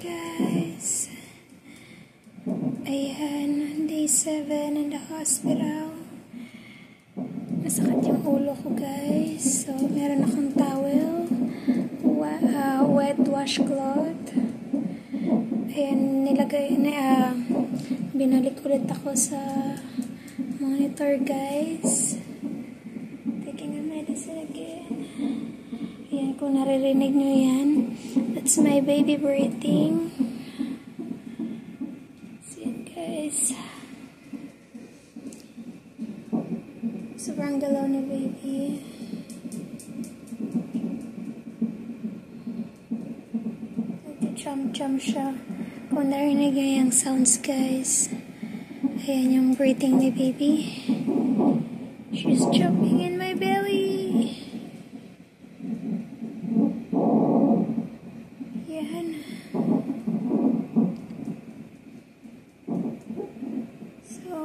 guys. Ayan, day 7 in the hospital. Masakit yung ulo ko guys. So, meron akong towel, wet washcloth. Ayan, binalik ulit ako sa monitor guys. Taking a medicine again. Ayan, kung naririnig nyo yan, that's my baby breathing. So yan guys. Sobrang galaw ni baby. Nag-jump siya. Kung narinig nyo yung sounds guys. Ayan yung breathing ni baby. She's jumping in my belly. Yan. So,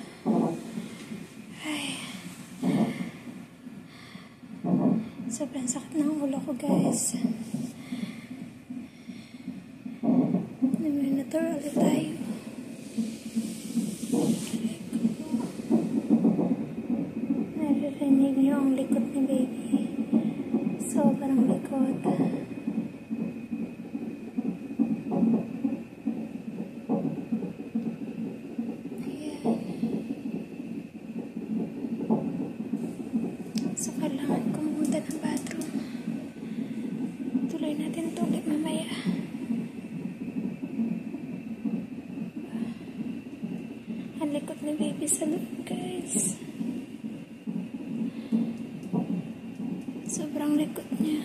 sobrang sakit ng ulo ko guys. Monitor ulit tayo. Naririnig niyo ang likod ni baby. Sobrang likod. Ayan. So, kailangan ko pumunta ng bathroom. Tuloy natin ito ulit mamaya. Ang likod ni baby sa loob guys. Sobrang likod niya.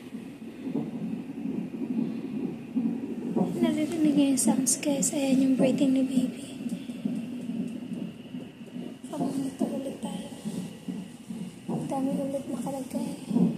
Naririnig niya yung sounds guys. Ayan yung breathing ni baby. So, ito ulit tayo. Ang dami ulit nakalagay.